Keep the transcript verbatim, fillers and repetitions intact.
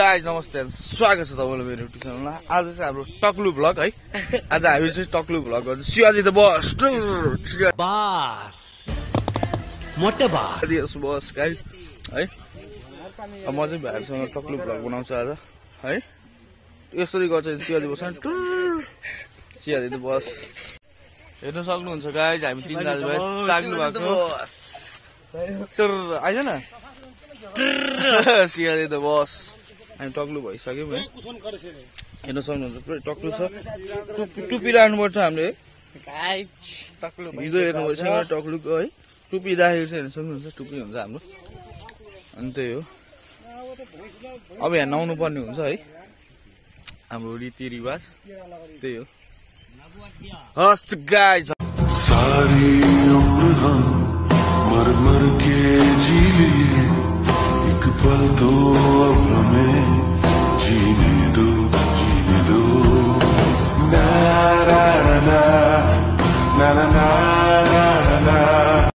Guys नमस्ते स्वागत छ तपाईहरुको मेरो युट्युब च्यानलमा। आज चाहिँ हाम्रो टक्लु भ्लग है। आज हामी चाहिँ टक्लु भ्लग गर्छ। सियाजी त बस बस मोटे बस दिस बस गाइज है। अब म चाहिँ भाइहरुसँग टक्लु भ्लग बनाउँछु आज है। यसरी गर्छ सियाजी बस सियाजी त बस हेर्न सक्नुहुन्छ गाइज। हामी तीन दाजुभाइ ताग्नु भएको तर आइज न सियाजी त बस हामी टक्लु भइसक्यौँ है। हेर्न सक्नुहुन्छ पुरै टक्लु छ। टुपी राख्नुपर्छ हामीले हिजो हेर्नु भइसक्यो टक्लुको है। टुपी राखेको छ हेर्न सक्नुहुन्छ टुपी हुन्छ हाम्रो। अनि त्यही हो अब यहाँ नुहाउनु पर्ने हुन्छ है। हाम्रो रीतिरिवाज त्यही हो। हस्त गाइज सारी उम्र हम मर मर के जी लिए एक पल तो अब हमें जीने दो।